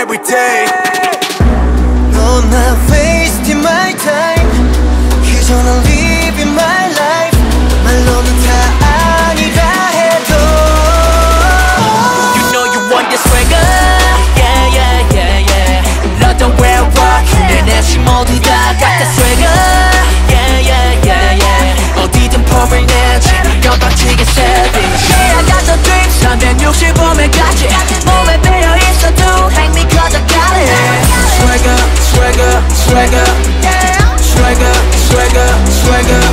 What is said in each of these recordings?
every day. No, not wasting my time. 그저 난 living my life. 말로는 다 아니라 해도 You know you want this swagger. Yeah, yeah, yeah, yeah. 너도 wear rock. 내 내심 모두 다 같다 swagger. Yeah, yeah, yeah, yeah. 어디든 폼을 내지 건방지게 savage. Yeah, I got the dream. 365매까지 몸에 배어 있어도 hang me cause I got it. Swagger, swagger, swagger, swagger, swagger, swagger.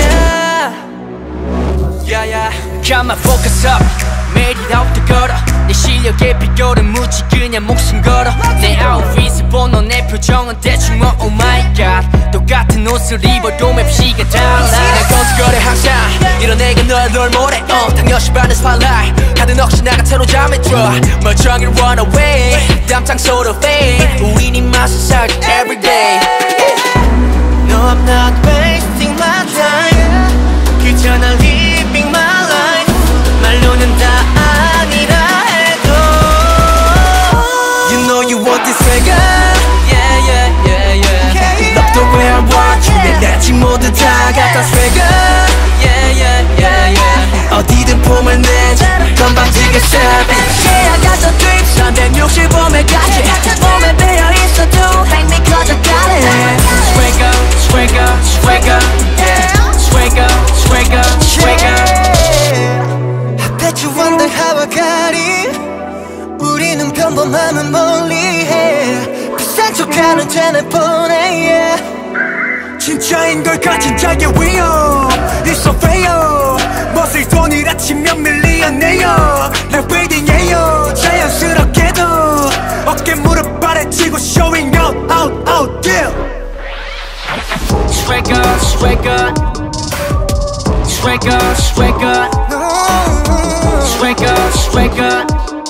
Yeah, yeah. Got my focus up. 매일 일하고 걸어. 내 실력에 비교는 무지 그냥 목숨 걸어. 내 아웃핏을 보너 내 표정은 대충 뭐 oh my god. 똑같은 옷을 입어도 맵시가 달라. 난 건수거래 항상 이런 내가 너의 롤모델. 당연시 받는 spotlight. 다들 넋이 나가 채로 잠에 들어. 멀쩡히 run away. 담장소로 fade. 우린 맛을 살기 everyday. No, I'm not wasting my time. 그저 난 living my life. 말로는 다 아니라 해도 You know you want this swagger. Yeah, yeah, yeah, yeah. 너도 wear watch. 내 내지 모두 다 같다 swagger. Yeah, yeah, yeah, yeah. 어디든 폼을 내지 건방지게 savage. Yeah, I got the dream. 365매까지 몸에 배어 있어도 hang me cause I got it. Swagger, swagger, swagger. Yeah. Swagger, swagger, swagger. I bet you wonder how I got it. 우리는 평범함은 멀리해. 비싼 척하는 telephone, yeah. 진짜인 걸 가진 자의 위험. It's so fair. 멋을 돈이라 치면 밀리언네요. 내 웨딩이에요. 자연스럽게도 어깨 무릎 아래 치고 showing out, out, out, yeah. Swagger, swagger. Swagger, swagger. Swagger, swagger.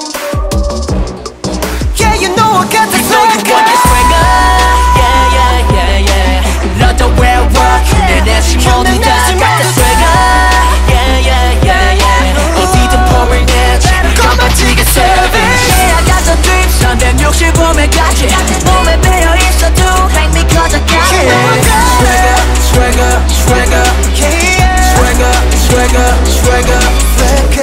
Yeah, you know I got the You know you want this swagger. Yeah, yeah, yeah, yeah. 너도 wear rock. 내 내심 모두 다 같다 swagger. Yeah, yeah, yeah, yeah. 어디든 폼을 내지 건방지게 savage. Yeah, I got the dream. 365매까지 몸에 배어 있어도 hang me cause I got it. Swagger, swagger, swagger, swagger, swagger, swagger.